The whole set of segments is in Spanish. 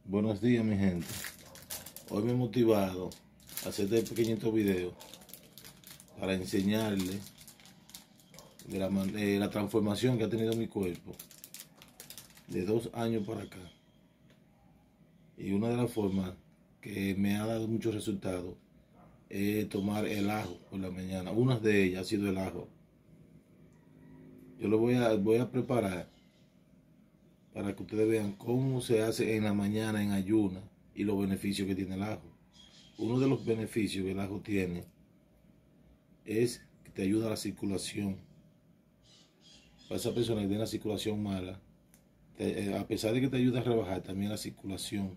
Buenos días, mi gente. Hoy me he motivado a hacer este pequeñito video para enseñarles de la transformación que ha tenido mi cuerpo de 2 años para acá. Y una de las formas que me ha dado muchos resultados es tomar el ajo por la mañana. Una de ellas ha sido el ajo. Yo lo voy a preparar para que ustedes vean cómo se hace en la mañana en ayuna y los beneficios que tiene el ajo. Uno de los beneficios que el ajo tiene es que te ayuda a la circulación. Para esa persona que tiene la circulación mala, a pesar de que te ayuda a rebajar también la circulación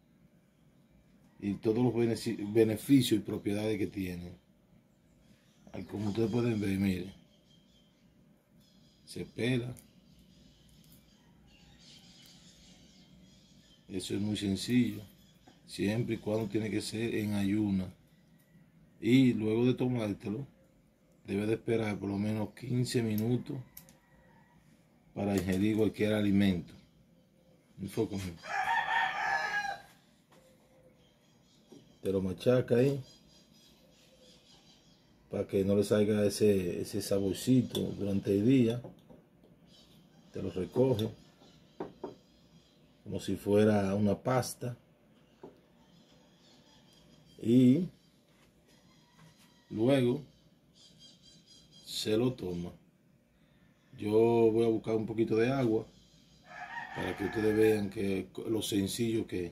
y todos los beneficios y propiedades que tiene. Como ustedes pueden ver, miren, se pela. Eso es muy sencillo, siempre y cuando tiene que ser en ayuna. Y luego de tomártelo, debe de esperar por lo menos 15 minutos para ingerir cualquier alimento. Enfócame. Te lo machaca ahí para que no le salga ese saborcito durante el día. Te lo recoge como si fuera una pasta y luego se lo toma. Yo voy a buscar un poquito de agua para que ustedes vean que lo sencillo que es.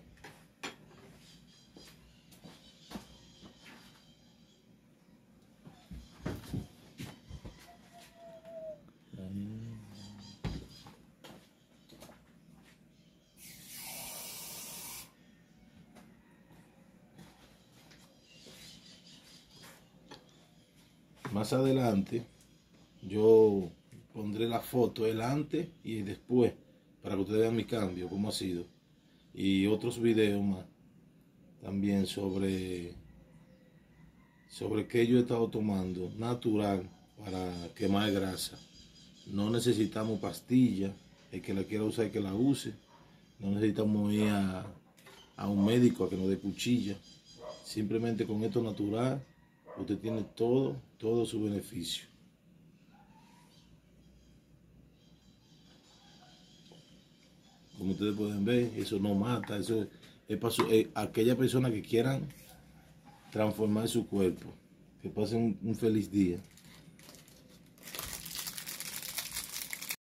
Más adelante yo pondré la foto, el antes y el después, para que ustedes vean mi cambio, cómo ha sido. Y otros videos más también sobre qué yo he estado tomando natural para quemar grasa. No necesitamos pastillas, el que la quiera usar, que la use. No necesitamos ir a un médico a que nos dé cuchilla. Simplemente con esto natural, usted tiene todo su beneficio. Como ustedes pueden ver, eso no mata, eso es para aquellas personas que quieran transformar su cuerpo. Que pasen un feliz día.